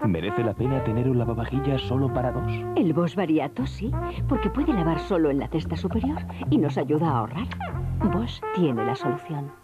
¿Merece la pena tener un lavavajillas solo para dos? El Bosch Variato sí, porque puede lavar solo en la cesta superior y nos ayuda a ahorrar. Bosch tiene la solución.